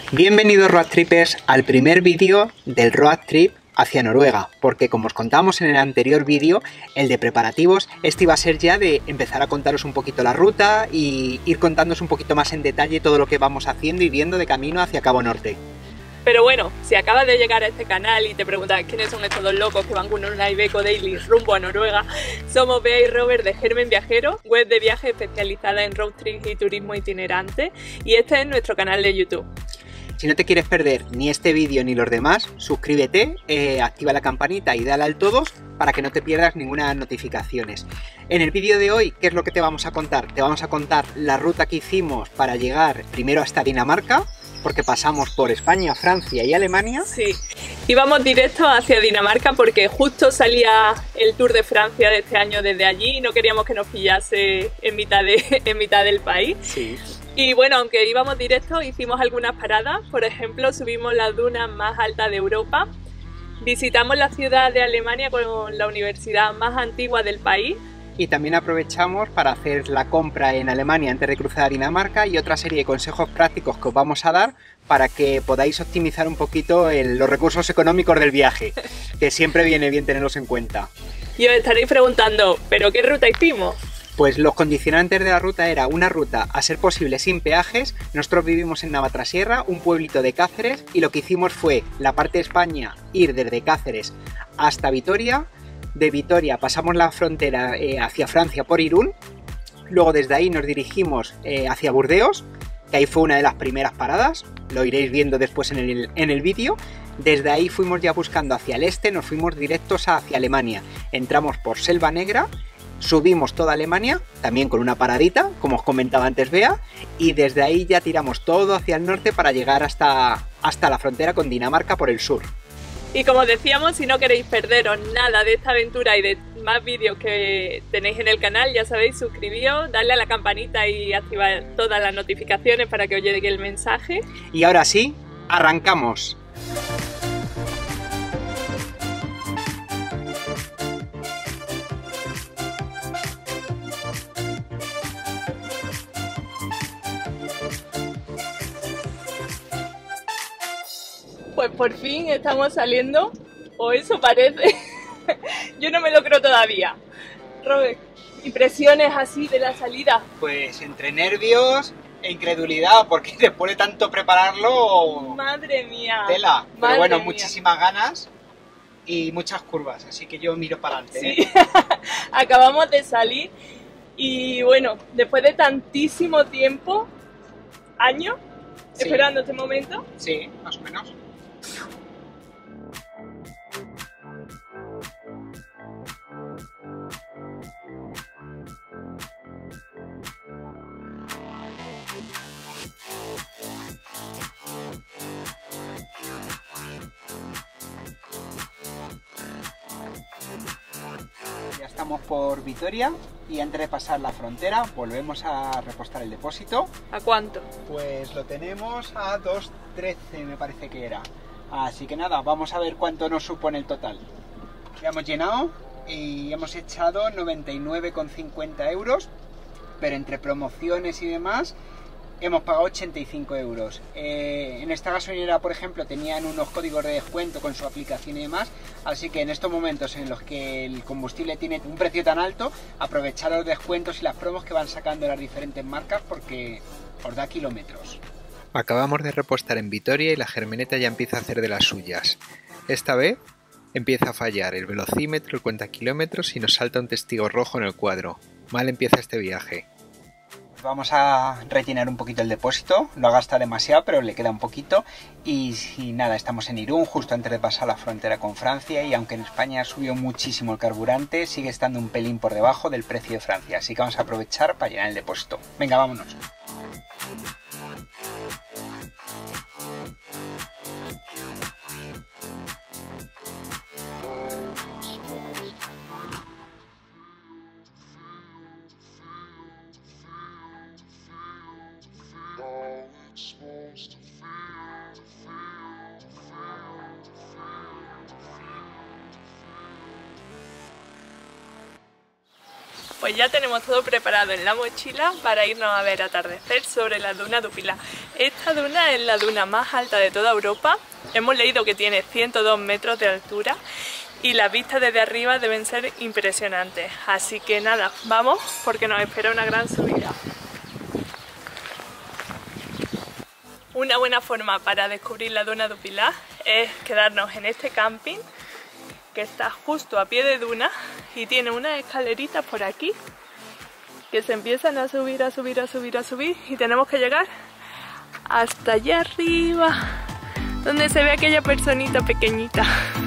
Bienvenidos Road Trippers al primer vídeo del Road Trip hacia Noruega, porque como os contamos en el anterior vídeo, el de preparativos, este iba a ser ya de empezar a contaros un poquito la ruta y ir contándoos un poquito más en detalle todo lo que vamos haciendo y viendo de camino hacia Cabo Norte. Pero bueno, si acabas de llegar a este canal y te preguntas quiénes son estos dos locos que van con una Iveco Daily rumbo a Noruega, somos Bea y Robert de Germen Viajero, web de viajes especializada en road trips y turismo itinerante, y este es nuestro canal de YouTube. Si no te quieres perder ni este vídeo ni los demás, suscríbete, activa la campanita y dale al todos para que no te pierdas ninguna de las notificaciones. En el vídeo de hoy, ¿qué es lo que te vamos a contar? Te vamos a contar la ruta que hicimos para llegar primero hasta Dinamarca, porque pasamos por España, Francia y Alemania. Sí, íbamos directo hacia Dinamarca porque justo salía el Tour de Francia de este año desde allí y no queríamos que nos pillase en mitad del país. Sí. Y bueno, aunque íbamos directo, hicimos algunas paradas. Por ejemplo, subimos la duna más alta de Europa, visitamos la ciudad de Alemania con la universidad más antigua del país. Y también aprovechamos para hacer la compra en Alemania antes de cruzar a Dinamarca y otra serie de consejos prácticos que os vamos a dar para que podáis optimizar un poquito los recursos económicos del viaje, que siempre viene bien tenerlos en cuenta. Y os estaréis preguntando, ¿pero qué ruta hicimos? Pues los condicionantes de la ruta era una ruta a ser posible sin peajes. Nosotros vivimos en Navatrasierra, un pueblito de Cáceres, y lo que hicimos fue la parte de España ir desde Cáceres hasta Vitoria. De Vitoria pasamos la frontera hacia Francia por Irún, luego desde ahí nos dirigimos hacia Burdeos, que ahí fue una de las primeras paradas, lo iréis viendo después en el vídeo. Desde ahí fuimos ya buscando hacia el este, nos fuimos directos hacia Alemania, entramos por Selva Negra, subimos toda Alemania, también con una paradita, como os comentaba antes Bea, y desde ahí ya tiramos todo hacia el norte para llegar hasta la frontera con Dinamarca por el sur. Y como decíamos, si no queréis perderos nada de esta aventura y de más vídeos que tenéis en el canal, ya sabéis, suscribíos, darle a la campanita y activar todas las notificaciones para que os llegue el mensaje. Y ahora sí, arrancamos. Pues por fin estamos saliendo, o eso parece. Yo no me lo creo todavía. Robert, impresiones así de la salida. Pues entre nervios e incredulidad, porque después de tanto prepararlo... Madre mía. Tela. Pero Madre bueno, mía. muchísimas ganas y muchas curvas, así que yo miro para adelante. Sí. Acabamos de salir y bueno, después de tantísimo tiempo, años, Sí. esperando este momento. Sí, más o menos. Ya estamos por Vitoria y antes de pasar la frontera volvemos a repostar el depósito. ¿A cuánto? Pues lo tenemos a 2,13 me parece que era. Así que nada, vamos a ver cuánto nos supone el total. Ya hemos llenado y hemos echado 99,50 euros, pero entre promociones y demás hemos pagado 85 euros. En esta gasolinera, por ejemplo, tenían unos códigos de descuento con su aplicación y demás, así que en estos momentos en los que el combustible tiene un precio tan alto, aprovechar los descuentos y las promos que van sacando las diferentes marcas porque os da kilómetros. Acabamos de repostar en Vitoria y la Germeneta ya empieza a hacer de las suyas. Esta vez empieza a fallar el velocímetro, el cuenta kilómetros y nos salta un testigo rojo en el cuadro. Mal empieza este viaje. Vamos a rellenar un poquito el depósito, lo ha gastado demasiado pero le queda un poquito y nada, estamos en Irún justo antes de pasar la frontera con Francia y aunque en España subió muchísimo el carburante, sigue estando un pelín por debajo del precio de Francia, así que vamos a aprovechar para llenar el depósito. Venga, vámonos. Pues ya tenemos todo preparado en la mochila para irnos a ver atardecer sobre la duna Dupila. Esta duna es la duna más alta de toda Europa. Hemos leído que tiene 102 metros de altura y las vistas desde arriba deben ser impresionantes. Así que nada, vamos porque nos espera una gran subida. Una buena forma para descubrir la duna do Pilar es quedarnos en este camping que está justo a pie de duna y tiene unas escaleritas por aquí que se empiezan a subir, a subir, a subir, a subir y tenemos que llegar hasta allá arriba donde se ve aquella personita pequeñita.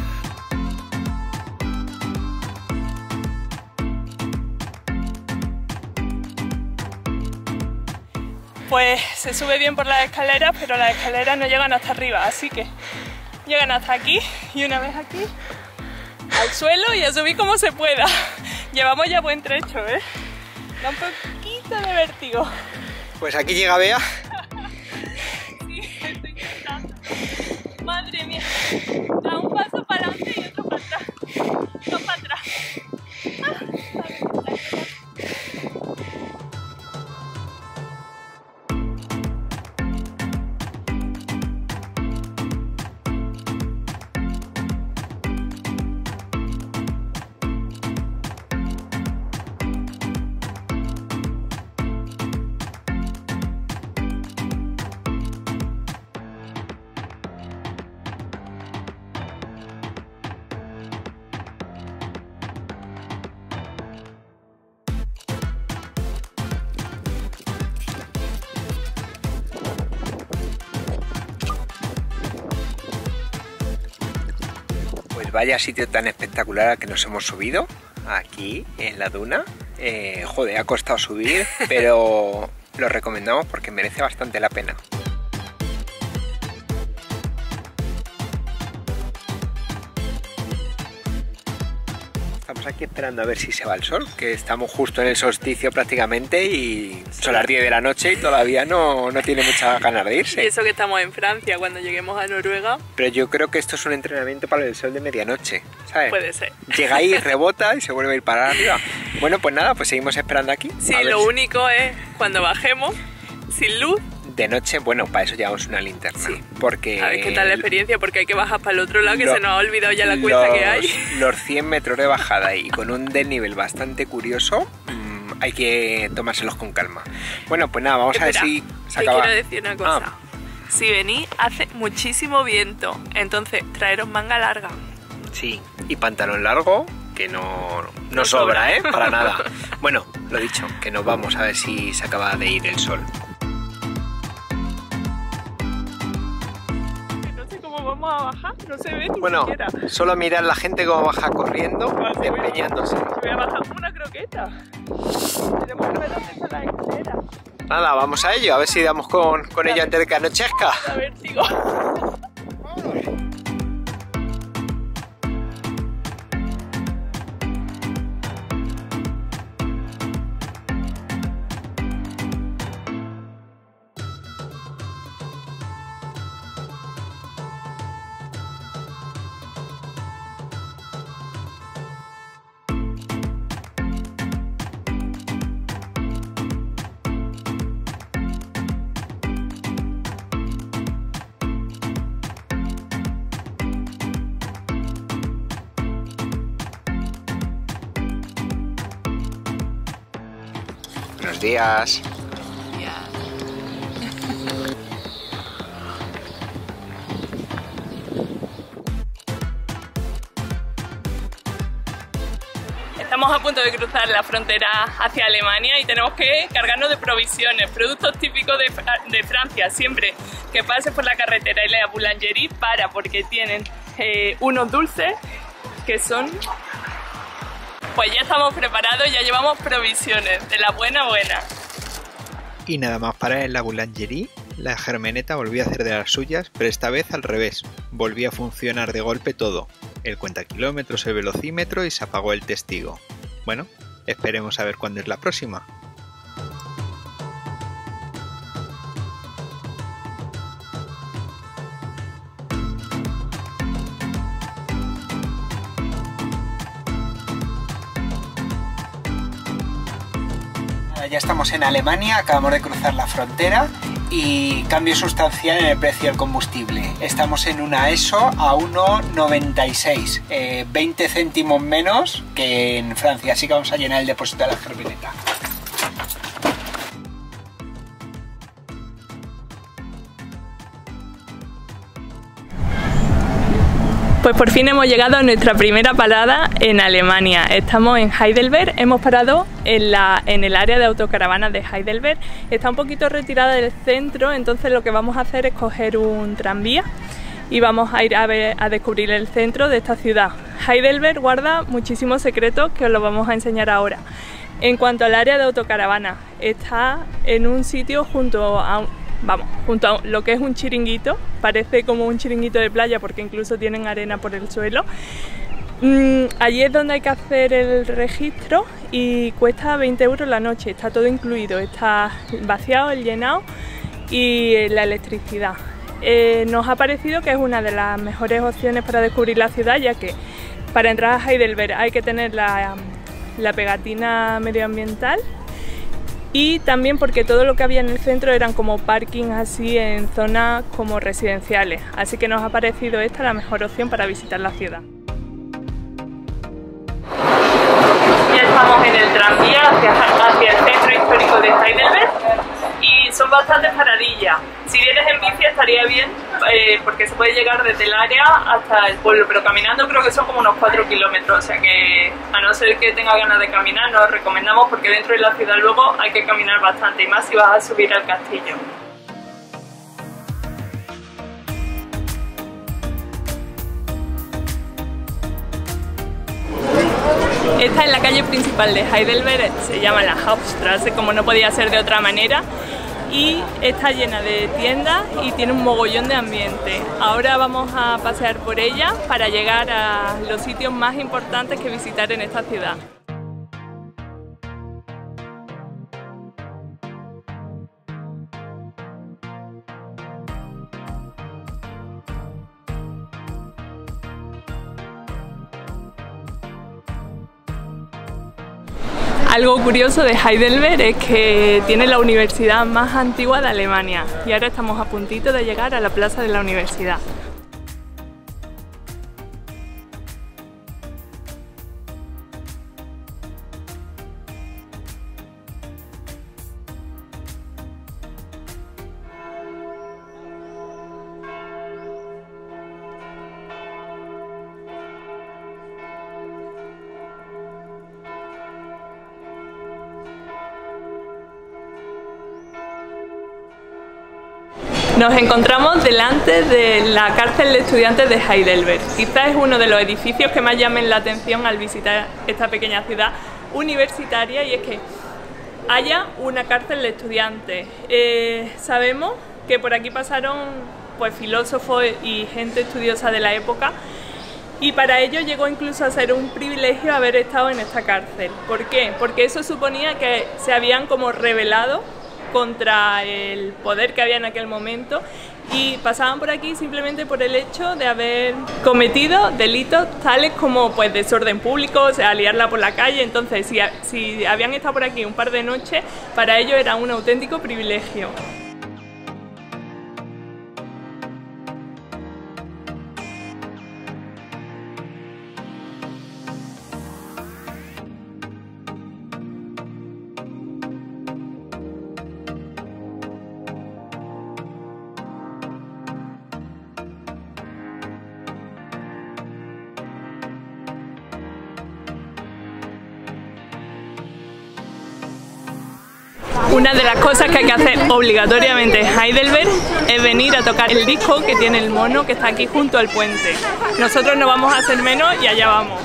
Pues se sube bien por las escaleras, pero las escaleras no llegan hasta arriba, así que llegan hasta aquí y una vez aquí al suelo y a subir como se pueda. Llevamos ya buen trecho, ¿eh? Da un poquito de vértigo. Pues aquí llega Bea. Sí, estoy intentando. Madre mía. Da un paso para adelante y otro para atrás. Dos para atrás. Vaya sitio tan espectacular al que nos hemos subido aquí en la duna. Joder, ha costado subir, pero lo recomendamos porque merece bastante la pena. Estamos aquí esperando a ver si se va el sol, que estamos justo en el solsticio prácticamente y son las 10 de la noche y todavía no tiene muchas ganas de irse. Y eso que estamos en Francia, cuando lleguemos a Noruega. Pero yo creo que esto es un entrenamiento para el sol de medianoche, ¿sabes? Puede ser. Llega ahí, rebota y se vuelve a ir para arriba. Bueno, pues nada, pues seguimos esperando aquí. Sí, lo único es cuando bajemos, sin luz. De noche, bueno, para eso llevamos una linterna. Sí. Porque a ver qué tal la experiencia, porque hay que bajar para el otro lado, que se nos ha olvidado ya la cuesta que hay. Los 100 metros de bajada y con un desnivel bastante curioso, hay que tomárselos con calma. Bueno, pues nada, vamos a ver si se acaba. Te quiero decir una cosa. Si venís, hace muchísimo viento, entonces traeros manga larga. Sí, y pantalón largo, que no sobra, ¿eh? Para nada. Bueno, lo dicho, que nos vamos a ver si se acaba de ir el sol. Vamos a bajar, no se ve ni siquiera. Solo mirar la gente cómo baja corriendo, empeñándose. Voy a bajar como una croqueta. Tenemos que ver dónde está la escalera. Nada, vamos a ello, a ver si damos con ello antes de que anochezca. A ver, sigo. Buenos días. Estamos a punto de cruzar la frontera hacia Alemania y tenemos que cargarnos de provisiones, productos típicos de Francia. Siempre que pases por la carretera y la boulangerie, porque tienen unos dulces que son... Pues ya estamos preparados, ya llevamos provisiones, de la buena. Y nada más parar en la boulangerie, la Germeneta volvió a hacer de las suyas, pero esta vez al revés. Volvió a funcionar de golpe todo. El cuentakilómetros, el velocímetro y se apagó el testigo. Bueno, esperemos a ver cuándo es la próxima. Ya estamos en Alemania, acabamos de cruzar la frontera y cambio sustancial en el precio del combustible. Estamos en una ESO a 1,96, 20 céntimos menos que en Francia, así que vamos a llenar el depósito de la Germineta. Pues por fin hemos llegado a nuestra primera parada en Alemania. Estamos en Heidelberg, hemos parado en el área de autocaravanas de Heidelberg. Está un poquito retirada del centro, entonces lo que vamos a hacer es coger un tranvía y vamos a ir a descubrir el centro de esta ciudad. Heidelberg guarda muchísimos secretos que os los vamos a enseñar ahora. En cuanto al área de autocaravanas, está en un sitio junto a lo que es un chiringuito, parece como un chiringuito de playa porque incluso tienen arena por el suelo. Allí es donde hay que hacer el registro y cuesta 20 euros la noche, está todo incluido, está vaciado, el llenado y la electricidad. Nos ha parecido que es una de las mejores opciones para descubrir la ciudad, ya que para entrar a Heidelberg hay que tener la pegatina medioambiental. Y también porque todo lo que había en el centro eran como parking así en zonas como residenciales, así que nos ha parecido esta la mejor opción para visitar la ciudad. Ya estamos en el tranvía hacia el centro histórico de Heidelberg y son bastantes paradillas. Si vienes en bici estaría bien porque se puede llegar desde el área hasta el pueblo, pero caminando creo que son como unos 4 kilómetros, o sea que a no ser que tenga ganas de caminar nos recomendamos porque dentro de la ciudad luego hay que caminar bastante y más si vas a subir al castillo. Esta es la calle principal de Heidelberg, se llama la Hauptstraße, como no podía ser de otra manera, y está llena de tiendas y tiene un mogollón de ambiente. Ahora vamos a pasear por ella para llegar a los sitios más importantes que visitar en esta ciudad. Algo curioso de Heidelberg es que tiene la universidad más antigua de Alemania y ahora estamos a puntito de llegar a la plaza de la universidad. Nos encontramos delante de la cárcel de estudiantes de Heidelberg. Quizás es uno de los edificios que más llamen la atención al visitar esta pequeña ciudad universitaria, y es que haya una cárcel de estudiantes. Sabemos que por aquí pasaron pues, filósofos y gente estudiosa de la época, y para ello llegó incluso a ser un privilegio haber estado en esta cárcel. ¿Por qué? Porque eso suponía que se habían como rebelado contra el poder que había en aquel momento y pasaban por aquí simplemente por el hecho de haber cometido delitos tales como pues desorden público, o sea, liarla por la calle. Entonces si habían estado por aquí un par de noches, para ellos era un auténtico privilegio. Una de las cosas que hay que hacer obligatoriamente en Heidelberg es venir a tocar el disco que tiene el mono que está aquí junto al puente. Nosotros no vamos a hacer menos y allá vamos.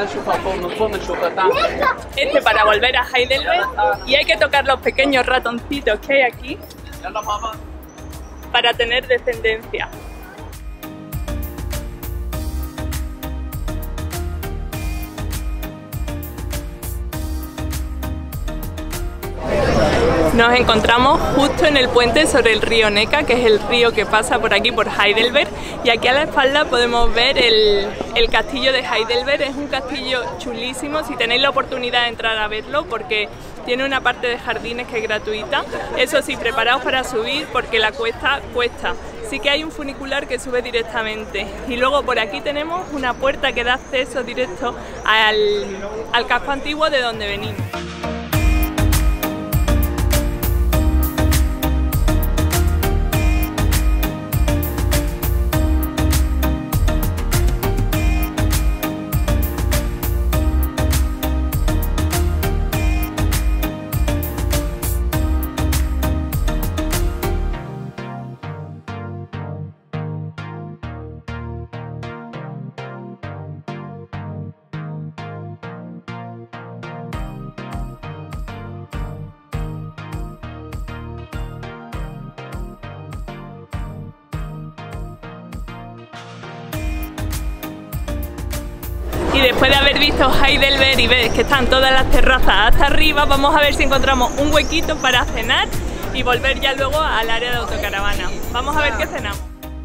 Para volver a Heidelberg, y hay que tocar los pequeños ratoncitos que hay aquí para tener descendencia. Nos encontramos justo en el puente sobre el río Neckar, que es el río que pasa por aquí, por Heidelberg, y aquí a la espalda podemos ver el castillo de Heidelberg. Es un castillo chulísimo, si tenéis la oportunidad de entrar a verlo, porque Tiene una parte de jardines que es gratuita. Eso sí, preparaos para subir porque la cuesta cuesta. Sí que hay un funicular que sube directamente. Y luego por aquí tenemos una puerta que da acceso directo al casco antiguo de donde venimos. Y después de haber visto Heidelberg y ves que están todas las terrazas hasta arriba, vamos a ver si encontramos un huequito para cenar y volver ya luego al área de autocaravana. Vamos a ver qué cenamos.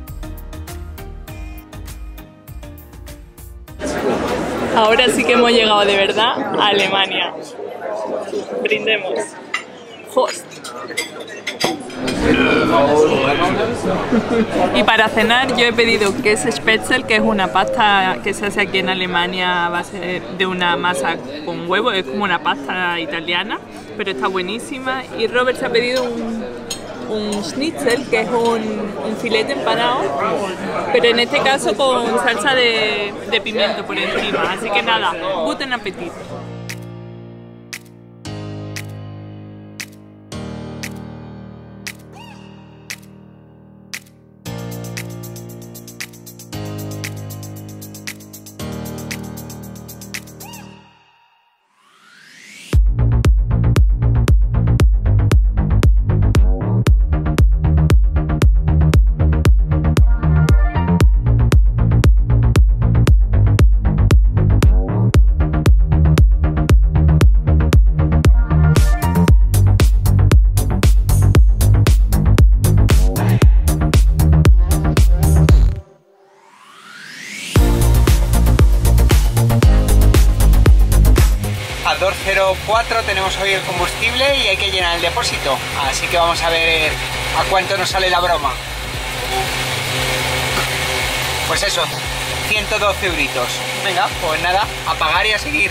Ahora sí que hemos llegado de verdad a Alemania. Brindemos. Prost. Y para cenar yo he pedido Käsespätzle, que es una pasta que se hace aquí en Alemania a base de una masa con huevo, es como una pasta italiana, pero está buenísima. Y Robert se ha pedido un schnitzel, que es un filete empanado, pero en este caso con salsa de pimiento por encima. Así que nada, guten Appetit. A 2,04 tenemos hoy el combustible y hay que llenar el depósito, así que vamos a ver a cuánto nos sale la broma. Pues eso, 112 euritos. Venga, pues nada, a pagar y a seguir.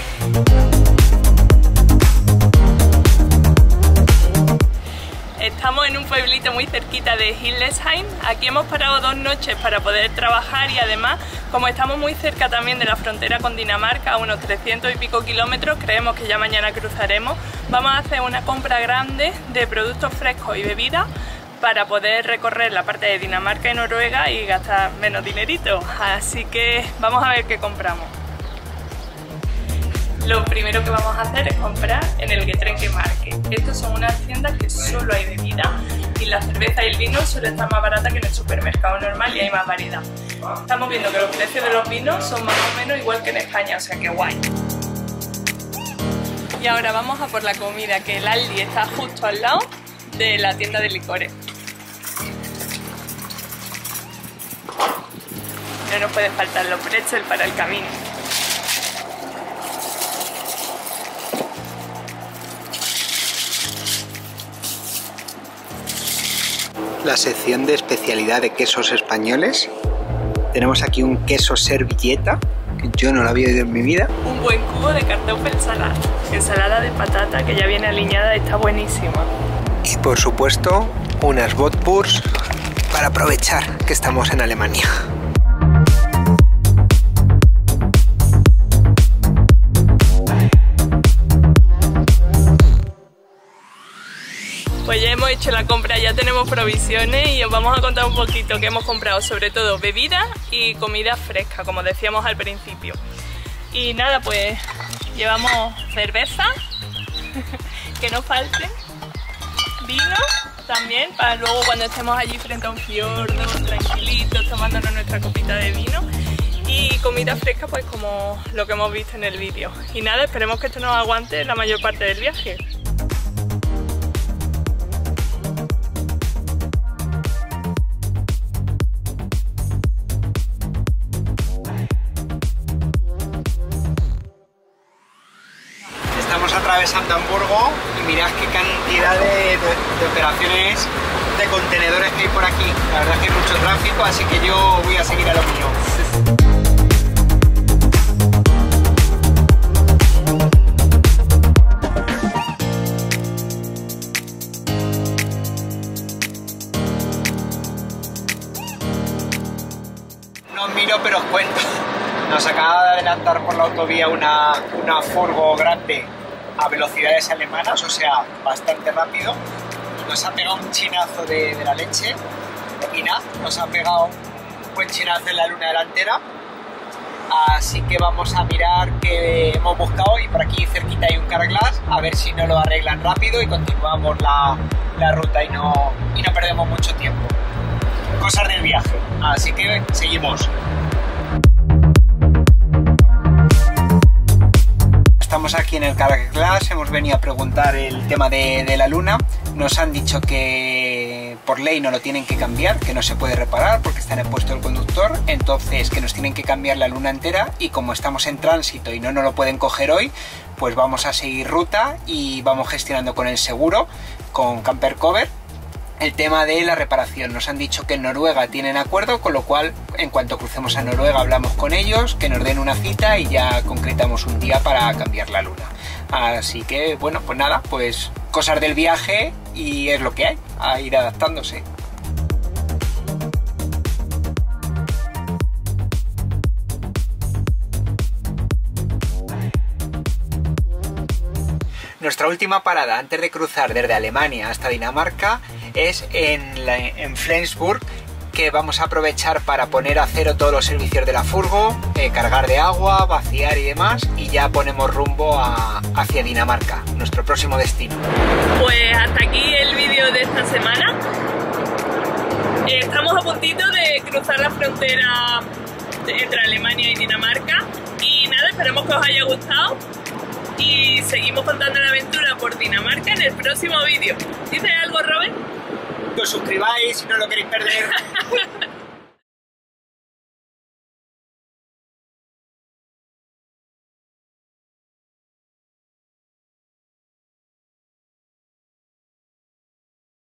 Estamos en un pueblito muy cerquita de Hildesheim. Aquí hemos parado 2 noches para poder trabajar y además, como estamos muy cerca también de la frontera con Dinamarca, a unos 300 y pico kilómetros, creemos que ya mañana cruzaremos. Vamos a hacer una compra grande de productos frescos y bebidas para poder recorrer la parte de Dinamarca y Noruega y gastar menos dinerito. Así que vamos a ver qué compramos. Lo primero que vamos a hacer es comprar en el Getränkemarkt. Estos son unas tiendas que solo hay bebida y la cerveza y el vino suele estar más barata que en el supermercado normal y hay más variedad. Estamos viendo que los precios de los vinos son más o menos igual que en España, o sea que guay. Y ahora vamos a por la comida, que el Aldi está justo al lado de la tienda de licores. No nos pueden faltar los pretzels para el camino. La sección de especialidad de quesos españoles. Tenemos aquí un queso servilleta, que yo no lo había oído en mi vida. Un buen cubo de Kartoffelsalat. Ensalada de patata que ya viene aliñada, está buenísima. Y por supuesto, unas Bratwurst para aprovechar que estamos en Alemania. Pues ya hemos hecho la compra, ya tenemos provisiones y os vamos a contar un poquito que hemos comprado, sobre todo bebidas y comida fresca, como decíamos al principio. Y nada, pues llevamos cerveza, que no falte, vino también, para luego cuando estemos allí frente a un fiordo, tranquilitos, tomándonos nuestra copita de vino. Y comida fresca, pues como lo que hemos visto en el vídeo. Y nada, esperemos que esto nos aguante la mayor parte del viaje. de Sant Hamburgo y mirad qué cantidad de operaciones de contenedores que hay por aquí. La verdad es que hay mucho tráfico, así que yo voy a seguir a lo mío. No os miro, pero os cuento. Nos acaba de adelantar por la autovía una furgo grande a velocidades alemanas, o sea, bastante rápido. Nos ha pegado un chinazo de la leche y nada, nos ha pegado un buen chinazo en la luna delantera. Así que vamos a mirar qué hemos buscado y por aquí cerquita hay un Carglass, a ver si no lo arreglan rápido y continuamos la ruta y no perdemos mucho tiempo. Cosas del viaje, así que seguimos. Estamos aquí en el Carglass, hemos venido a preguntar el tema de la luna. Nos han dicho que por ley no lo tienen que cambiar, que no se puede reparar porque está en el puesto del conductor, entonces que nos tienen que cambiar la luna entera y como estamos en tránsito y no nos lo pueden coger hoy, pues vamos a seguir ruta y vamos gestionando con el seguro, con Camper Cover, el tema de la reparación. Nos han dicho que en Noruega tienen acuerdo, con lo cual en cuanto crucemos a Noruega hablamos con ellos, que nos den una cita y ya concretamos un día para cambiar la luna. Así que bueno, pues nada, pues cosas del viaje y es lo que hay, a ir adaptándose. Nuestra última parada antes de cruzar desde Alemania hasta Dinamarca es en Flensburg, que vamos a aprovechar para poner a cero todos los servicios de la furgo, cargar de agua, vaciar y demás, y ya ponemos rumbo hacia Dinamarca, nuestro próximo destino. Pues hasta aquí el vídeo de esta semana. Estamos a puntito de cruzar la frontera entre Alemania y Dinamarca y nada, esperamos que os haya gustado y seguimos contando la aventura por Dinamarca en el próximo vídeo. ¿Dices algo, Robert? Que os suscribáis si no lo queréis perder.